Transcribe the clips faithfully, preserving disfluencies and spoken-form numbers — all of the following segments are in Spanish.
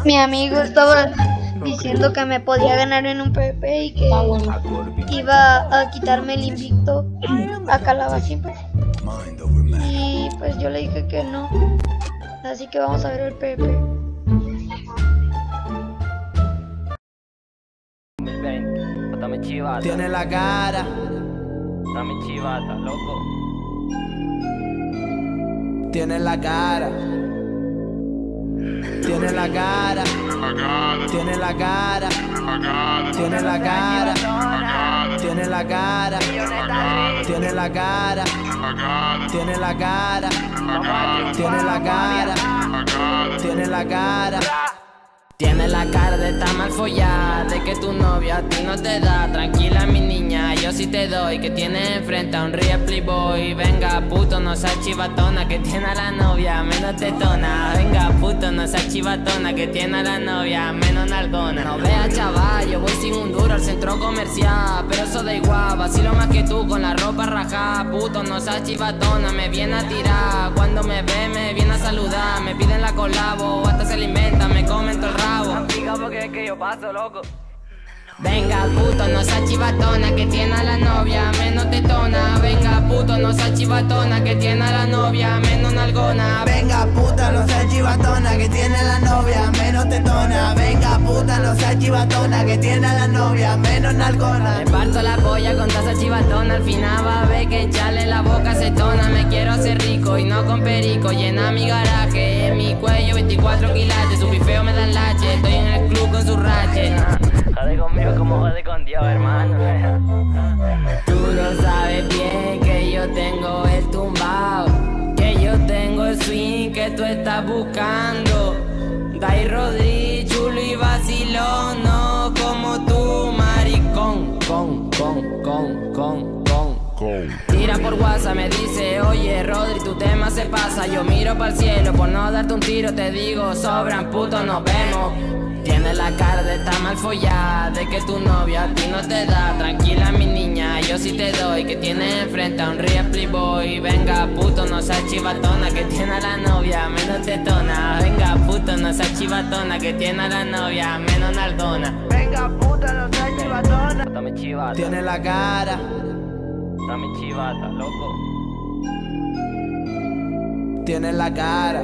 Mi amigo estaba diciendo que me podía ganar en un PvP y que iba a quitarme el invicto a Calabacín. Y pues yo le dije que no. Así que vamos a ver el PvP. Tiene la cara. Dame chivata, loco. Tiene la cara. Tiene la cara. Tiene la cara. Tiene la cara. Tiene la cara. Tiene la cara. Tiene la cara. Tiene la cara. Tiene la cara. Tiene la cara de estar mal follada, de que tu novia a ti no te da. Tranquila mi niña, yo sí te doy. Que tiene enfrente a un real playboy. Venga puto, no seas chivatona, que tiene a la novia menos tetona. Venga puto, no seas chivatona, que tiene a la novia menos nalgona. No veas chaval, yo voy sin un duro al centro comercial, pero eso da igual, vacilo más que tú con la ropa rajada. Puto, no seas chivatona, me viene a tirar. Cuando me ve me viene a saludar, me piden la colabo, hasta se alimenta, me comen todo el rabo. Porque es que yo paso, loco. Venga puto, no seas chivatona, que tiene a la novia menos tetona. Venga puto, no seas chivatona, que tiene a la novia menos nalgona. Venga puta, no seas chivatona, que tiene a la novia menos tetona. Venga puta, no seas chivatona, que tiene a la novia menos nalgona. Me parto la polla con toda esa chivatona, al final va a ver que echarle la boca se tona. Me quiero hacer rico y no con perico, llena mi garaje, en mi cuello veinticuatro quilates. Su pifeo me dan lache, estoy en el club con su rache. Jode conmigo como jode con Dios, hermano. Tú lo sabes bien que yo tengo el tumbao, que yo tengo el swing que tú estás buscando. Dai Rodri, chulo y vacilón, no como tú, maricón. Con, con, con, con, con, con. Tira por WhatsApp, me dice, oye Rodri, tu tema se pasa. Yo miro para el cielo, por no darte un tiro te digo, sobran puto, nos vemos. Tiene la cara de estar mal follada, de que tu novia a ti no te da. Tranquila mi niña, yo sí te doy. Que tiene enfrente a un real playboy. Venga puto, no seas chivatona, que tiene a la novia menos tetona. Venga puto, no seas chivatona, que tiene a la novia menos nalgona. Venga puta, no seas chivatona. Dame chivata. Tiene la cara. Dame chivata, loco. Tiene la cara.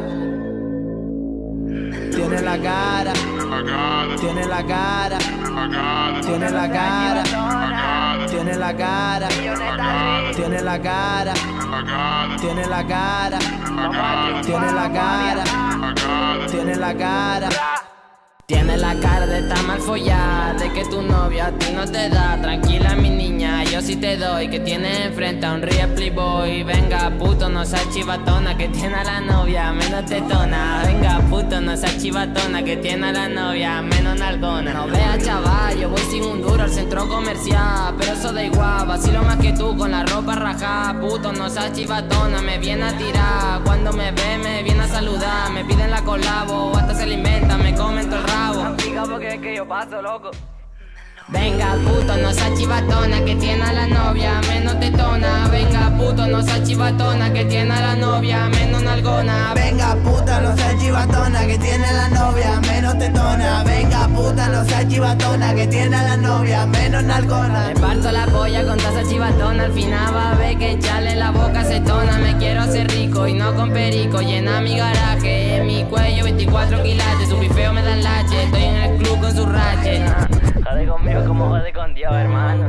Tiene la cara. Tiene la cara. Tiene la cara. Tiene la cara. Tiene la cara. Tiene la cara. Tiene la cara. Tiene la cara. Tiene la cara de estar mal follada, de que tu novia a ti no te da. Tranquila mi niña, yo sí te doy. Que tiene enfrente a un real playboy. Venga puto, no seas chivatona, que tiene a la novia menos tetona. Venga puto, no seas chivatona, que tiene a la novia menos nalgona. No veas chaval, yo voy sin un duro al centro comercial, pero eso da igual, vacilo más que tú con la ropa rajada. Puto, no seas chivatona, me viene a tirar. Cuando me ve me viene a saludar, me piden la colabo, hasta se alimenta, me comen todo el rabo. Porque es que yo paso, loco. Venga puto, no seas chivatona, que tiene a la novia menos tetona. Venga puto, no seas chivatona, que tiene a la novia menos nalgona. Venga puta, no seas chivatona, que tiene a la novia menos tetona. Venga puta, no seas chivatona, que tiene a la novia menos nalgona. Me parto la polla con toda esa chivatona, al final va a ver que echarle la boca se tona. Me quiero hacer rico y no con perico, llena mi garaje, en mi cuello veinticuatro quilates. Su pifeo me dan lache, estoy en el club con su rache. Jode conmigo como jode con Dios, hermano.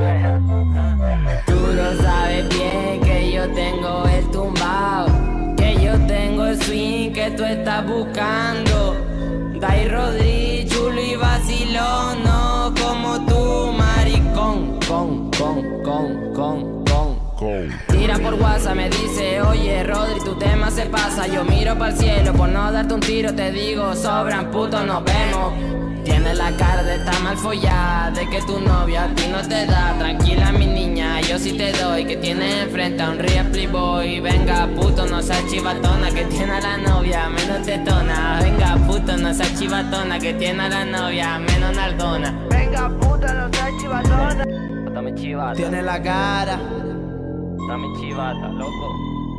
Tú lo sabes bien que yo tengo el tumbao, que yo tengo el swing que tú estás buscando. Dai Rodri, chulo y vacilón, no como tú, maricón. Con, con, con, con, con, con. Tira por WhatsApp, me dice, oye Rodri, tu tema se pasa. Yo miro para el cielo, por no darte un tiro te digo, sobran puto, nos vemos. Tiene la cara de estar mal follada, de que tu novia a ti no te da. Tranquila mi niña, yo sí te doy. Que tiene enfrente a un real playboy. Venga puto, no seas chivatona, que tiene a la novia menos tetona. Venga puto, no seas chivatona, que tiene a la novia menos nalgona. Venga puta, no seas chivatona. Dame chivata. Tiene la cara. Dame chivata, loco.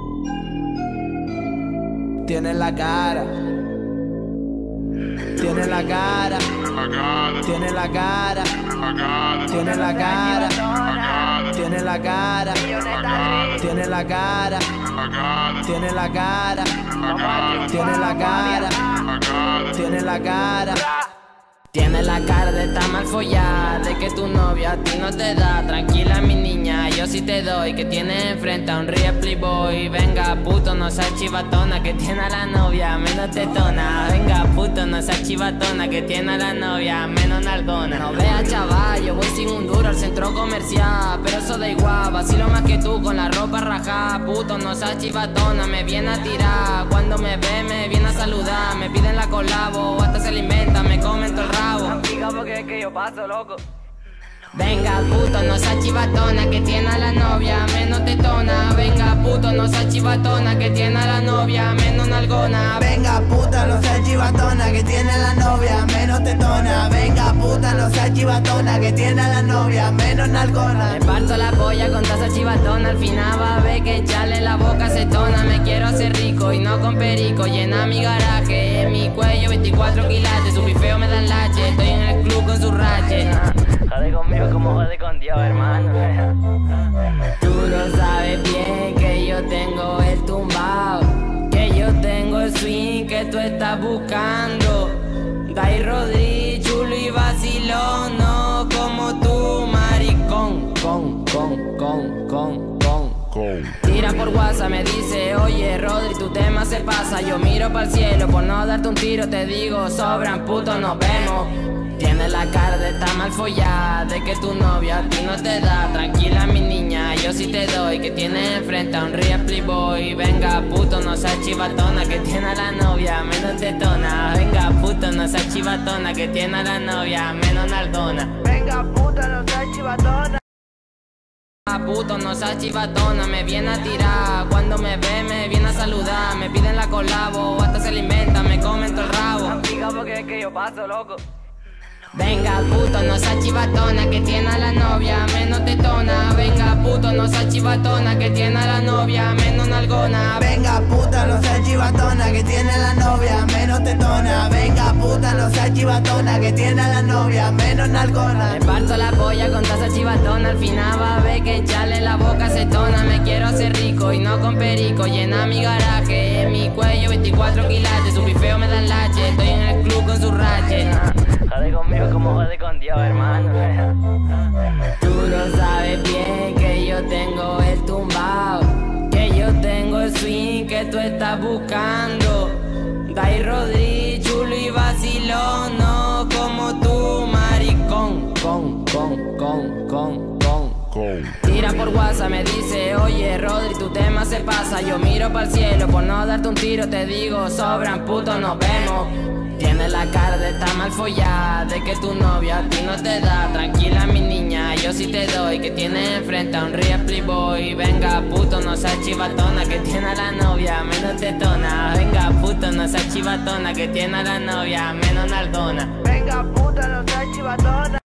Tiene la cara. Tiene la la cara, tiene la cara, tiene la cara, tiene la cara, tiene la cara, tiene la cara, tiene la cara, tiene la cara. Tiene la cara de estar mal follada, de que tu novia a ti no te da. Tranquila mi niña, yo sí te doy, que tiene enfrente a un real playboy. Venga puto, no seas chivatona, que tiene a la novia menos tetona. Venga puto, no seas chivatona, que tiene a la novia menos nalgona. No veas chaval, yo voy sin un duro al centro comercial, pero eso da igual, vacilo más que tú con la ropa rajada. Puto, no seas chivatona, me viene a tirar. Cuando me ve me viene a saludar, me piden la colabo, hasta se alimenta, me comen todo el rato. Amiga, porque es que yo paso, loco. Venga puto, no seas chivatona, que tiene a la novia menos tetona. Venga puto, no seas chivatona, que tiene a la novia menos nalgona. Venga puta, no seas chivatona, que tiene a la novia menos tetona. Venga puta, no seas chivatona, que tiene a la novia menos nalgona. Me parto la polla con toda esa chivatona, al final va a ver que echarle la boca acetona. Me quiero hacer rico y no con perico, llena mi garaje, en mi cuello veinticuatro quilates. Su bifeo me dan lache, estoy en el club con su rache. Jode conmigo como jode con Dios, hermano. Tú lo sabes bien que yo tengo el tumbao, que yo tengo el swing que tú estás buscando. Dai Rodri, chulo y vacilón, no como tú, maricón. Con, con, con, con, con. Tira por WhatsApp, me dice, oye Rodri, tu tema se pasa. Yo miro para el cielo, por no darte un tiro te digo, sobran puto, nos vemos. Tiene la cara de estar mal follada, de que tu novia a ti no te da. Tranquila mi niña, yo sí te doy, que tiene enfrente a un real playboy. Venga puto, no seas chivatona, que tiene a la novia menos tetona. Venga puto, no seas chivatona, que tiene a la novia menos nalgona. Venga puta, no seas chivatona. Puto, no seas chivatona, me viene a tirar. Cuando me ve me viene a saludar, me piden la colabo, hasta se alimenta, me comen todo el rabo. Amiga, porque es que yo paso, loco. Venga puto, no seas chivatona, que tiene a la novia menos tetona. Venga puto, no seas chivatona, que tiene a la novia menos nalgona. Venga puta, no seas chivatona, que tiene a la novia menos tetona. Venga puta, no seas chivatona, que tiene a la novia menos nalgona. Me parto la polla con toda esa chivatona, al final va a ver que echarle la boca acetona. Me quiero hacer rico y no con perico, llena mi garaje, en mi cuello veinticuatro quilates. Su bifeo me dan lache, estoy en el club con su rache. Jode conmigo como jode con Dios, hermano. Tú lo sabes bien que yo tengo el tumbao, que yo tengo el swing que tú estás buscando. Dai Rodri, chulo y vacilón, no como tú, maricón. Con, con, con, con, con. Tira por WhatsApp, me dice, oye Rodri, tu tema se pasa. Yo miro para el cielo, por no darte un tiro te digo, sobran puto, nos vemos. Tiene la cara de estar mal follada, de que tu novia a ti no te da. Tranquila mi niña, yo sí te doy, que tiene enfrente a un real playboy. Venga puto, no seas chivatona, que tiene a la novia menos tetona. Venga puto, no seas chivatona, que tiene a la novia menos nalgona. Venga puta, no seas chivatona.